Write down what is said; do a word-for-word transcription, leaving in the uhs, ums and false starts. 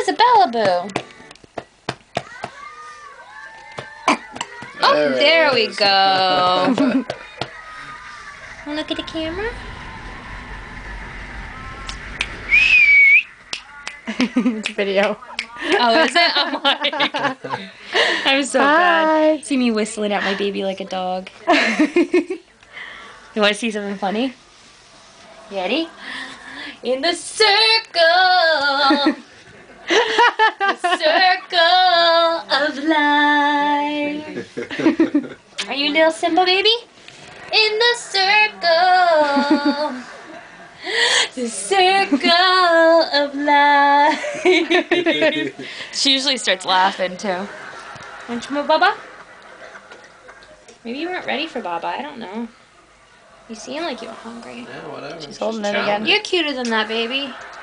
Isabella Boo. Oh, there, there we go. Look at the camera. It's a video. Oh, is it? I'm like, I'm so Hi. bad. See me whistling at my baby like a dog. You want to see something funny? You ready? In the circle, the circle of life. Are you little Simba baby? In the circle, the circle of life. She usually starts laughing too. Want some more Baba? Maybe you weren't ready for Baba. I don't know. You seem like you were hungry. Yeah, whatever. She's holding it again. You're cuter than that, baby.